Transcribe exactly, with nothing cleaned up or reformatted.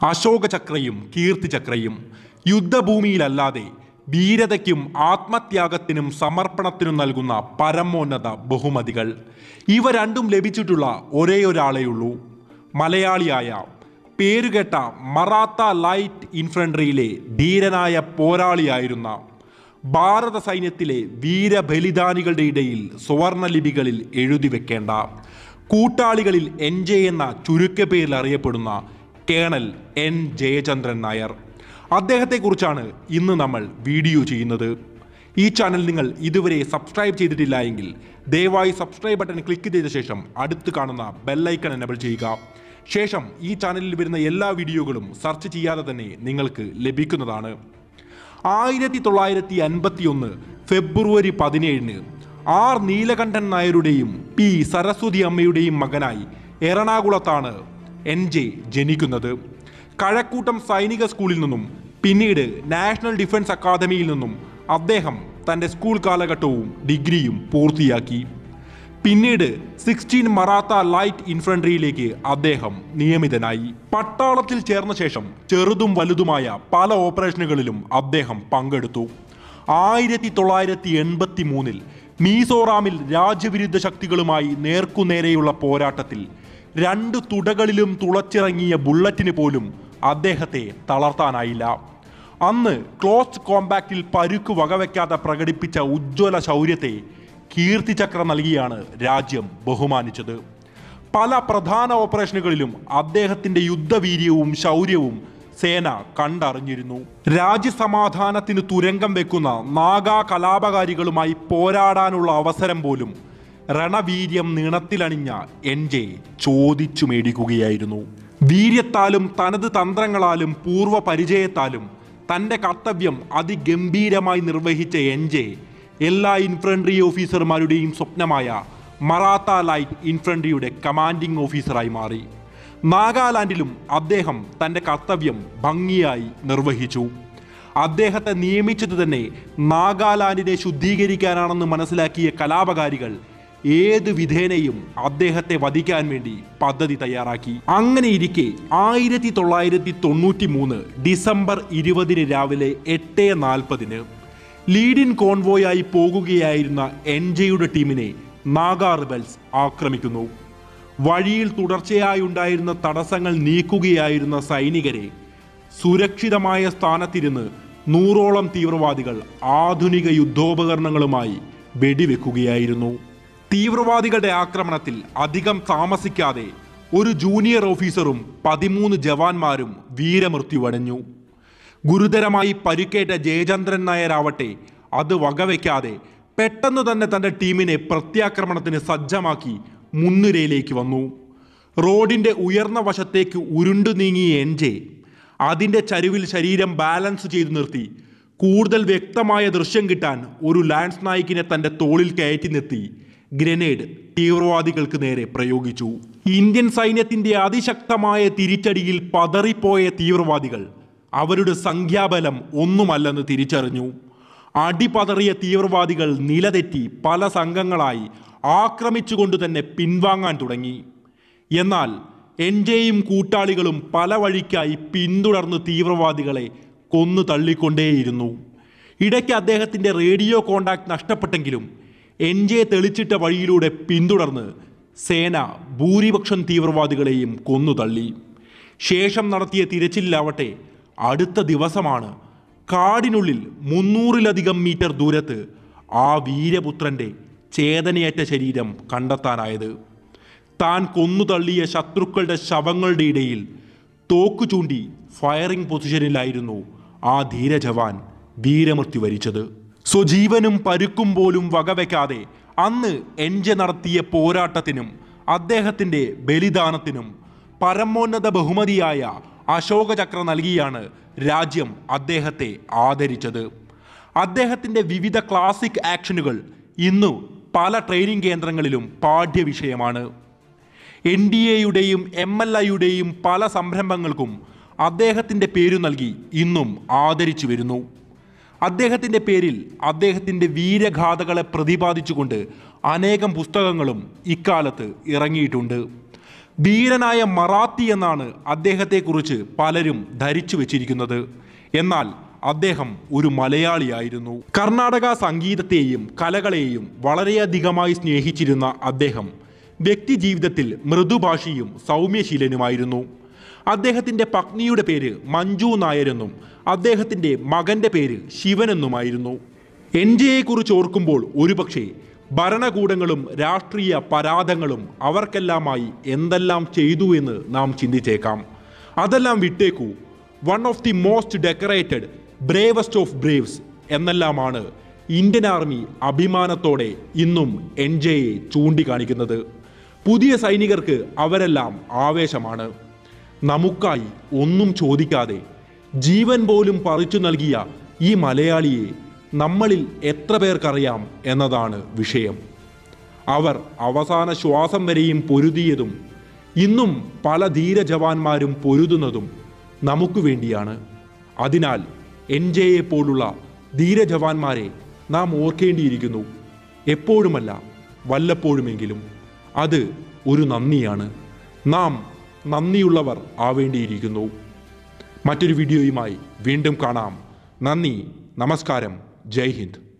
അശോകചക്രയും കീർത്തിചക്രയും യുദ്ധഭൂമിയിലല്ലാതെ വീരതയ്ക്കും ആത്മത്യാഗത്തിനും സമർപ്പണത്തിനും നൽകുന്ന പരമോന്നത ബഹുമതികൾ. ഇവ രണ്ടും ലഭിച്ചിട്ടുള്ള ഒരേയൊരാളെയുള്ളൂ. മലയാളിയായ പേരുകേട്ട മറാത്ത ലൈറ്റ് ഇൻഫൻട്രിയിലെ ധീരനായ പോരാളിയായിരുന്ന ഭാരത സൈന്യത്തിലെ വീരബലിദാനികളുടെ ഇടയിൽ സുവർണലിപികളിൽ എഴുതി വെക്കേണ്ട, കൂട്ടാളികളിൽ എൻ ജെ എന്ന ചുരുക്കപ്പേരിൽ അറിയപ്പെടുന്ന കേണൽ എൻ ജയചന്ദ്രൻ നായർ. അദ്ദേഹത്തെക്കുറിച്ചാണ് ഇന്ന് നമ്മൾ വീഡിയോ ചെയ്യുന്നത്. ഈ ചാനൽ നിങ്ങൾ ഇതുവരെ സബ്സ്ക്രൈബ് ചെയ്തിട്ടില്ല എങ്കിൽ ദയവായി സബ്സ്ക്രൈബ് ബട്ടൺ ക്ലിക്ക് ചെയ്ത ശേഷം അടുത്ത് കാണുന്ന ബെല്ലൈക്കൺ എനേബിൾ ചെയ്യുക. ശേഷം ഈ ചാനലിൽ വരുന്ന എല്ലാ വീഡിയോകളും സെർച്ച് ചെയ്യാതെ തന്നെ നിങ്ങൾക്ക് ലഭിക്കുന്നതാണ്. ആയിരത്തി തൊള്ളായിരത്തി അൻപത്തി ഒന്ന് ഫെബ്രുവരി പതിനേഴിന് ആർ നീലകണ്ഠൻ നായരുടെയും പി സരസ്വതി അമ്മയുടെയും മകനായി എറണാകുളത്താണ് എൻ ജെ ജനിക്കുന്നത്. കഴക്കൂട്ടം സൈനിക സ്കൂളിൽ നിന്നും പിന്നീട് നാഷണൽ ഡിഫൻസ് അക്കാദമിയിൽ നിന്നും അദ്ദേഹം തൻ്റെ സ്കൂൾ കാലഘട്ടവും ഡിഗ്രിയും പൂർത്തിയാക്കി. പിന്നീട് സിക്സ്റ്റീൻ മറാത്ത ലൈറ്റ് ഇൻഫൻട്രിയിലേക്ക് അദ്ദേഹം നിയമിതനായി. പട്ടാളത്തിൽ ചേർന്ന ശേഷം ചെറുതും വലുതുമായ പല ഓപ്പറേഷനുകളിലും അദ്ദേഹം പങ്കെടുത്തു. ആയിരത്തി തൊള്ളായിരത്തി എൺപത്തി മൂന്നിൽ മീസോറാമിൽ രാജ്യവിരുദ്ധ ശക്തികളുമായി നേർക്കുനേരെയുള്ള പോരാട്ടത്തിൽ രണ്ട് തുടകളിലും തുളച്ചിറങ്ങിയ ബുള്ളറ്റിന് പോലും അദ്ദേഹത്തെ തളർത്താനായില്ല. അന്ന് ക്ലോസ് കോമ്പാക്റ്റിൽ പരുക്ക് വകവയ്ക്കാതെ പ്രകടിപ്പിച്ച ഉജ്ജ്വല ശൗര്യത്തെ കീർത്തിചക്ര നൽകിയാണ് രാജ്യം ബഹുമാനിച്ചത്. പല പ്രധാന ഓപ്പറേഷനുകളിലും അദ്ദേഹത്തിൻ്റെ യുദ്ധവീര്യവും ശൗര്യവും സേന കണ്ടറിഞ്ഞിരുന്നു. രാജ്യസമാധാനത്തിന് തുരങ്കം വെക്കുന്ന നാഗാ കലാപകാരികളുമായി പോരാടാനുള്ള അവസരം പോലും രണവീര്യം നീണത്തിലണിഞ്ഞ എൻ ജെ ചോദിച്ചു മേടിക്കുകയായിരുന്നു. വീര്യത്താലും തനത് തന്ത്രങ്ങളാലും പൂർവ്വ പരിചയത്താലും തൻ്റെ കർത്തവ്യം അതിഗംഭീരമായി നിർവഹിച്ച എൻ ജെ എല്ലാ ഇൻഫൻട്രി ഓഫീസർമാരുടെയും സ്വപ്നമായ മറാത്ത ലൈറ്റ് ഇൻഫൻട്രിയുടെ കമാൻഡിംഗ് ഓഫീസറായി മാറി. നാഗാലാൻഡിലും അദ്ദേഹം തൻ്റെ കർത്തവ്യം ഭംഗിയായി നിർവഹിച്ചു. അദ്ദേഹത്തെ നിയമിച്ചത് തന്നെ നാഗാലാൻഡിനെ ശുദ്ധീകരിക്കാനാണെന്ന് മനസ്സിലാക്കിയ കലാപകാരികൾ ഏത് വിധേനയും അദ്ദേഹത്തെ വധിക്കാൻ വേണ്ടി പദ്ധതി തയ്യാറാക്കി. അങ്ങനെയിരിക്കെ ആയിരത്തി തൊള്ളായിരത്തി തൊണ്ണൂറ്റി മൂന്ന് ഡിസംബർ ഇരുപതിന് രാവിലെ എട്ട് നാൽപ്പതിന് ലീഡിൻ കോൺവോയായി പോകുകയായിരുന്ന എൻ ജെയുടെ ടീമിനെ നാഗാ റിബൽസ് ആക്രമിക്കുന്നു. വഴിയിൽ തുടർച്ചയായി ഉണ്ടായിരുന്ന തടസ്സങ്ങൾ നീക്കുകയായിരുന്ന സൈനികരെ സുരക്ഷിതമായ സ്ഥാനത്തിരുന്ന് നൂറോളം തീവ്രവാദികൾ ആധുനിക യുദ്ധോപകരണങ്ങളുമായി വെടിവെക്കുകയായിരുന്നു. തീവ്രവാദികളുടെ ആക്രമണത്തിൽ അധികം താമസിക്കാതെ ഒരു ജൂനിയർ ഓഫീസറും പതിമൂന്ന് ജവാന്മാരും വീരമൃത്യുവടഞ്ഞു. ഗുരുതരമായി പരിക്കേറ്റ ജയചന്ദ്രൻ നായരാവട്ടെ അത് വകവയ്ക്കാതെ പെട്ടെന്ന് തന്നെ തൻ്റെ ടീമിനെ പ്രത്യാക്രമണത്തിന് സജ്ജമാക്കി മുൻനിരയിലേക്ക് വന്നു. റോഡിൻ്റെ ഉയർന്ന വശത്തേക്ക് ഉരുണ്ടു നീങ്ങിയ എൻ ജെ അതിൻ്റെ ചരിവിൽ ശരീരം ബാലൻസ് ചെയ്തു നിർത്തി കൂടുതൽ വ്യക്തമായ ദൃശ്യം കിട്ടാൻ ഒരു ലാൻസ് നായിക്കിനെ തൻ്റെ തോളിൽ കയറ്റി നിർത്തി ഗ്രനേഡ് തീവ്രവാദികൾക്ക് നേരെ പ്രയോഗിച്ചു. ഇന്ത്യൻ സൈന്യത്തിൻ്റെ അതിശക്തമായ തിരിച്ചടിയിൽ പതറിപ്പോയ തീവ്രവാദികൾ അവരുടെ സംഖ്യാബലം ഒന്നുമല്ലെന്ന് തിരിച്ചറിഞ്ഞു. അടിപതറിയ തീവ്രവാദികൾ നിലതെറ്റി പല സംഘങ്ങളായി ആക്രമിച്ചുകൊണ്ട് തന്നെ പിൻവാങ്ങാൻ തുടങ്ങി. എന്നാൽ എൻ ജെയും കൂട്ടാളികളും പല വഴിക്കായി പിന്തുടർന്ന് തീവ്രവാദികളെ കൊന്നു തള്ളിക്കൊണ്ടേയിരുന്നു. ഇടയ്ക്ക് അദ്ദേഹത്തിൻ്റെ റേഡിയോ കോണ്ടാക്ട് നഷ്ടപ്പെട്ടെങ്കിലും എൻ ജെ തെളിച്ചിട്ട വഴിയിലൂടെ പിന്തുടർന്ന് സേന ഭൂരിപക്ഷം തീവ്രവാദികളെയും കൊന്നു തള്ളി. ശേഷം നടത്തിയ തിരച്ചിലാവട്ടെ അടുത്ത ദിവസമാണ് കാടിനുള്ളിൽ മുന്നൂറിലധികം മീറ്റർ ദൂരത്ത് ആ വീരപുത്രൻ്റെ ചേതനയേറ്റ ശരീരം കണ്ടെത്താനായത്. താൻ കൊന്നു തള്ളിയ ശത്രുക്കളുടെ ശവങ്ങളുടെ ഇടയിൽ തോക്കു ചൂണ്ടി ഫയറിംഗ് പൊസിഷനിലായിരുന്നു ആ ധീരജവാൻ വീരമൃത്യു വരിച്ചത്. സ്വജീവനും പരുക്കും പോലും വകവയ്ക്കാതെ അന്ന് എൻ ജെ നടത്തിയ പോരാട്ടത്തിനും അദ്ദേഹത്തിൻ്റെ ബലിദാനത്തിനും പരമോന്നത ബഹുമതിയായ അശോകചക്ര നൽകിയാണ് രാജ്യം അദ്ദേഹത്തെ ആദരിച്ചത്. അദ്ദേഹത്തിൻ്റെ വിവിധ ക്ലാസിക് ആക്ഷനുകൾ ഇന്നു പല ട്രെയിനിങ് കേന്ദ്രങ്ങളിലും പാഠ്യവിഷയമാണ്. എൻ ഡി എയുടെയും എം എൽ ഐയുടെയും പല സംരംഭങ്ങൾക്കും അദ്ദേഹത്തിൻ്റെ പേരു നൽകി ഇന്നും ആദരിച്ചു വരുന്നു. അദ്ദേഹത്തിൻ്റെ പേരിൽ അദ്ദേഹത്തിൻ്റെ വീരഗാഥകളെ പ്രതിപാദിച്ചുകൊണ്ട് അനേകം പുസ്തകങ്ങളും ഇക്കാലത്ത് ഇറങ്ങിയിട്ടുണ്ട്. ധീരനായ മറാത്തി എന്നാണ് അദ്ദേഹത്തെക്കുറിച്ച് പലരും ധരിച്ചു വച്ചിരിക്കുന്നത്. എന്നാൽ അദ്ദേഹം ഒരു മലയാളിയായിരുന്നു. കർണാടക സംഗീതത്തെയും കലകളെയും വളരെയധികമായി സ്നേഹിച്ചിരുന്ന അദ്ദേഹം വ്യക്തി ജീവിതത്തിൽ മൃദുഭാഷിയും സൗമ്യശീലനുമായിരുന്നു. അദ്ദേഹത്തിൻ്റെ പത്നിയുടെ പേര് മഞ്ജു നായരെന്നും അദ്ദേഹത്തിൻ്റെ മകൻ്റെ പേര് ശിവനെന്നുമായിരുന്നു. എൻ ജെയെക്കുറിച്ച് ഓർക്കുമ്പോൾ ഒരുപക്ഷെ ഭരണകൂടങ്ങളും രാഷ്ട്രീയ പരാധങ്ങളും അവർക്കെല്ലാമായി എന്തെല്ലാം ചെയ്തു എന്ന് നാം ചിന്തിച്ചേക്കാം. അതെല്ലാം വിട്ടേക്കൂ. One of the most decorated bravest of braves എന്നെല്ലാമാണ് ഇന്ത്യൻ ആർമി അഭിമാനത്തോടെ ഇന്നും എൻ ജെയെ ചൂണ്ടിക്കാണിക്കുന്നത്. പുതിയ സൈനികർക്ക് അവരെല്ലാം ആവേശമാണ്. നമുക്കായി ഒന്നും ചോദിക്കാതെ ജീവൻ പോലും പറിച്ചു നൽകിയ ഈ മലയാളിയെ നമ്മളിൽ എത്ര പേർക്കറിയാം എന്നതാണ് വിഷയം. അവർ അവസാന ശ്വാസം വരെയും പൊരുതിയതും ഇന്നും പല ധീര ജവാന്മാരും പൊരുതുന്നതും നമുക്ക് വേണ്ടിയാണ്. അതിനാൽ എൻ ജെയെ പോലുള്ള ധീര ജവാന്മാരെ നാം ഓർക്കേണ്ടിയിരിക്കുന്നു. എപ്പോഴുമല്ല, വല്ലപ്പോഴുമെങ്കിലും. അത് ഒരു നന്ദിയാണ്. നാം നന്ദിയുള്ളവർ ആവേണ്ടിയിരിക്കുന്നു. മറ്റൊരു വീഡിയോയുമായി വീണ്ടും കാണാം. നന്ദി, നമസ്കാരം, ജയ് ഹിന്ദ്.